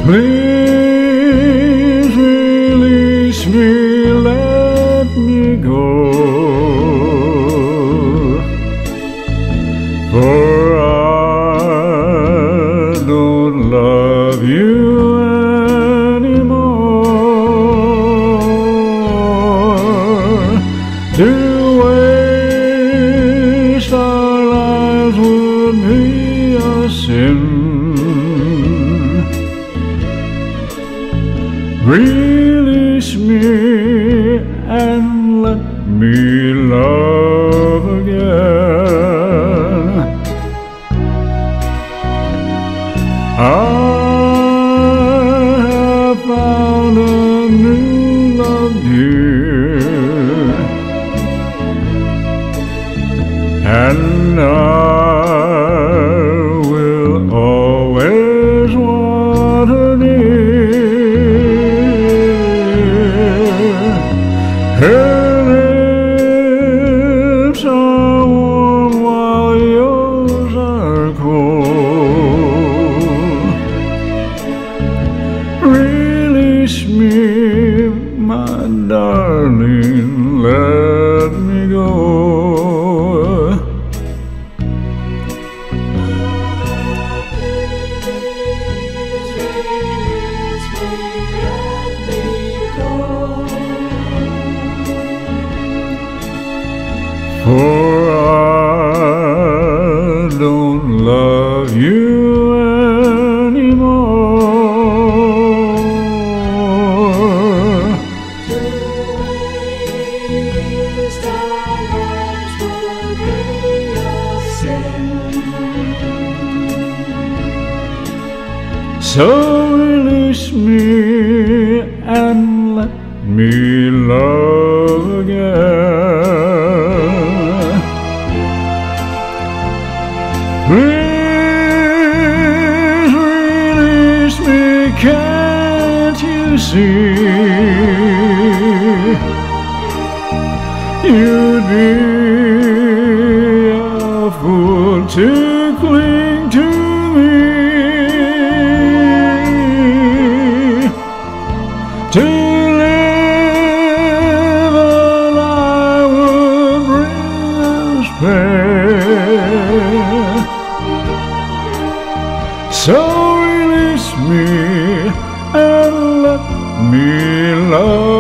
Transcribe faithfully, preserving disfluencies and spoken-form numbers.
Please release me, let me go, for I don't love you anymore. To waste our lives would be a sin. Release me and let me love again. I have found a new love, dear, and I will always want her near. Her lips are warm while yours are cold. Release me, my darling, let me go. For I don't love you anymore. To waste our lives would be a sin. So release me and let me love again. Please release me, can't you see? You'd be a fool to cling to me, to live a lie would bring us pain. So release me and let me love